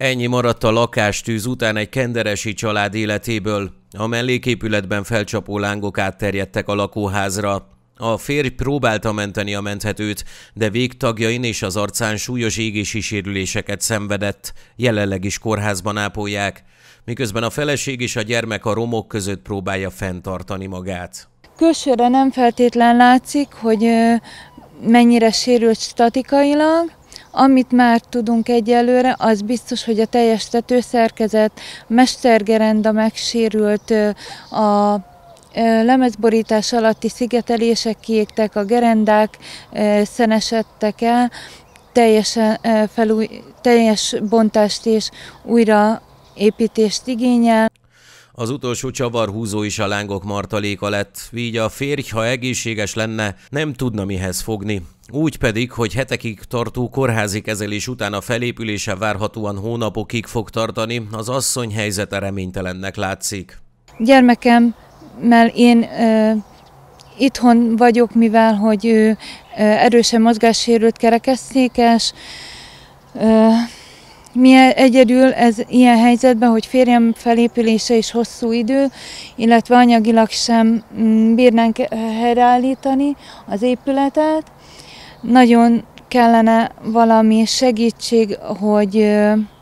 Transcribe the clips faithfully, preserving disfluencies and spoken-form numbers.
Ennyi maradt a lakástűz után egy kenderesi család életéből. A melléképületben felcsapó lángok átterjedtek a lakóházra. A férj próbálta menteni a menthetőt, de végtagjain és az arcán súlyos égési sérüléseket szenvedett. Jelenleg is kórházban ápolják, miközben a feleség és a gyermek a romok között próbálja fenntartani magát. Külsőre nem feltétlen látszik, hogy mennyire sérült statikailag. Amit már tudunk egyelőre, az biztos, hogy a teljes tetőszerkezet, mestergerenda megsérült, a lemezborítás alatti szigetelések kiégtek, a gerendák szenesedtek el, teljesen felúj, teljes bontást és újraépítést igényel. Az utolsó csavarhúzó is a lángok martaléka lett, így a férj, ha egészséges lenne, nem tudna mihez fogni. Úgy pedig, hogy hetekig tartó kórházi kezelés után a felépülése várhatóan hónapokig fog tartani, az asszony helyzete reménytelennek látszik. Gyermekemmel én e, itthon vagyok, mivel hogy ő e, erősen mozgássérült kerekesszékes. E, Mi egyedül ez ilyen helyzetben, hogy férjem felépülése is hosszú idő, illetve anyagilag sem bírnánk helyreállítani az épületet. Nagyon kellene valami segítség, hogy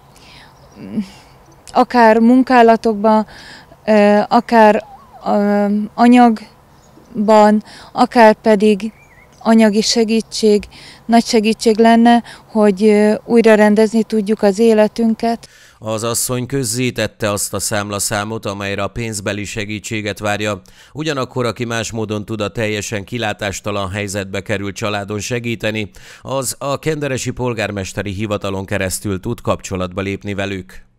akár munkálatokban, akár anyagban, akár pedig anyagi segítség, nagy segítség lenne, hogy újra rendezni tudjuk az életünket. Az asszony közzétette azt a számlaszámot, amelyre a pénzbeli segítséget várja. Ugyanakkor, aki más módon tud a teljesen kilátástalan helyzetbe került családon segíteni, az a kenderesi polgármesteri hivatalon keresztül tud kapcsolatba lépni velük.